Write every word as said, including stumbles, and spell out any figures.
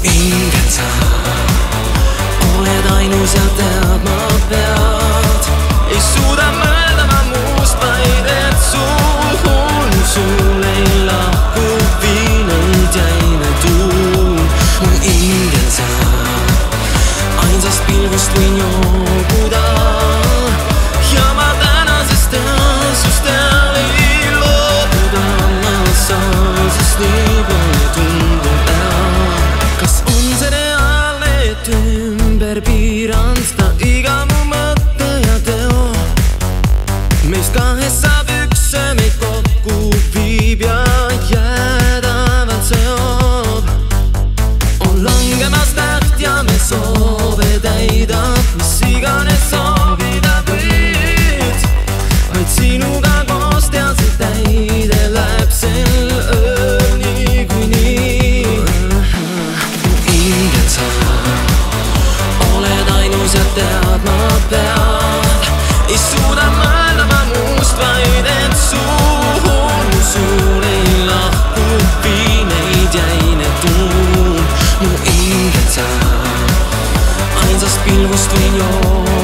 hinget sa oled ainus ja tead ma pead. Ei suuda mõelda ma muust, vaid et sul on, sul ei lahku viinud jäine tuum. Mu hingel sa ainsast pilgust võin joobuda ja ma tänasest õhtust ei loobuda. Ma saan, sest nii pole tundnud enam. Kas on see reaalne, et ümber piirand ta iga mu mõtte ja teo? Meist kahes saab üks, see meid kokku viib ja jäädavalt seob. On langemas täht ja me soove täidab, mis iganes soovida võid. Vaid sinuga koos tead see täide läheb sel ööl niikuinii. Hinged sa oled ainus ja tead ma pead. Ei suuda mõelda ma muust, vaid et sul, sul ei lahku viineid jäine tuum. Mu hinged sa ainsast pilgust võin joo